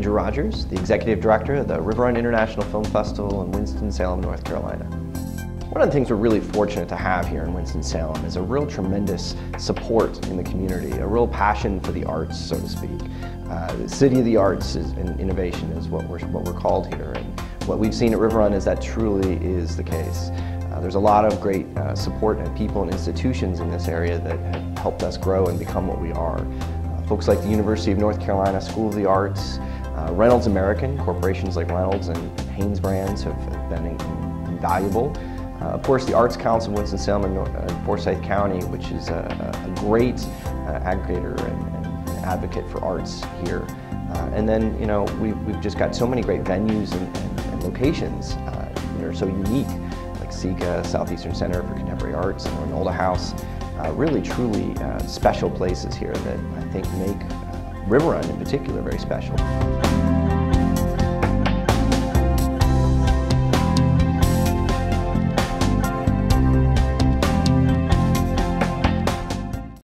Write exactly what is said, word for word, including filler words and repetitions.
Andrew Rogers, the Executive Director of the River Run International Film Festival in Winston-Salem, North Carolina. One of the things we're really fortunate to have here in Winston-Salem is a real tremendous support in the community, a real passion for the arts, so to speak. Uh, the City of the Arts is, and Innovation is what we're, what we're called here, and what we've seen at River Run is that truly is the case. Uh, there's a lot of great uh, support and people and institutions in this area that have helped us grow and become what we are. Uh, folks like the University of North Carolina School of the Arts, uh, Reynolds American, corporations like Reynolds and Hanes Brands have been invaluable. Uh, of course, the Arts Council of Winston-Salem and uh, Forsyth County, which is a, a great uh, aggregator and, and advocate for arts here. Uh, and then, you know, we've, we've just got so many great venues and, and, and locations uh, that are so unique, like SECA, Southeastern Center for Contemporary Arts, and Renolda House. Uh, really, truly uh, special places here that I think make uh, River Run in particular very special.